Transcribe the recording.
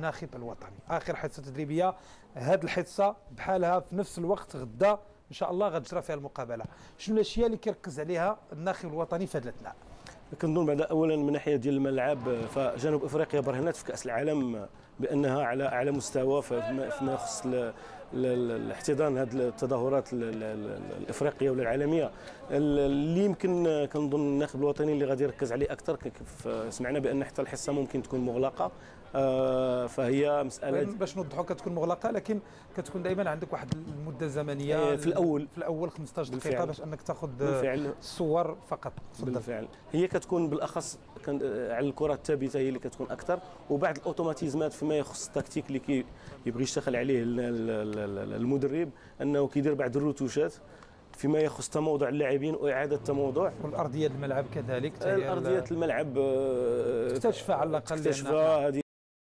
الناخب الوطني. اخر حصه تدريبيه، هذه الحصه بحالها في نفس الوقت غدا ان شاء الله غتجرى فيها المقابله. شنو الاشياء اللي كيركز عليها الناخب الوطني في هذا الاثناء؟ كنظن بعد اولا من ناحيه ديال الملعب، فجنوب افريقيا برهنت في كاس العالم بانها على اعلى مستوى فيما يخص الاحتضان هذه التظاهرات الافريقيه ولا العالميه. اللي يمكن كنظن الناخب الوطني اللي غادي يركز عليه اكثر، سمعنا بان حتى الحصه ممكن تكون مغلقه، فهي مساله باش نوضحوا كتكون مغلقه، لكن كتكون دائما عندك واحد المده زمنيه في الاول 15 دقيقه باش انك تاخذ الصور فقط. بالفعل هي كتكون بالاخص على الكره الثابته هي اللي كتكون اكثر، وبعض الاوتوماتيزمات فيما يخص التكتيك اللي كيبغي يشتغل عليه المدرب، انه كيدير بعض الروتوشات فيما يخص تموضع اللاعبين واعاده تموضع. والارضيه الملعب كذلك، الارضيه الملعب تكتشفها على الاقل، تكتشفها. هذه